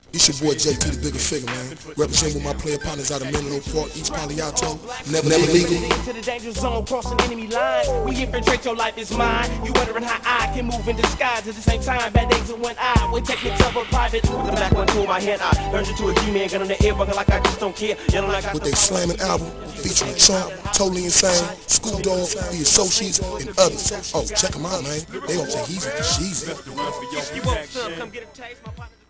It's your boy JT, the bigger figure, man. Representing with my player partners out of Menlo Park, East Palo Alto. Never legal. To the danger zone, crossing enemy line. We infiltrate, your life is mine. You wondering how I can move in disguise at the same time. Bad days in one eye. We techniques of a private. The black one to my head. I turned into a G-man, gun on the air, bugging like I just don't care. Yelling like I with their slamming album featuring Trump, Totally Insane, School Dog, The Associates, and others. Oh, check them out, man. They don't take easy, she's You want some? Come get a taste. My partner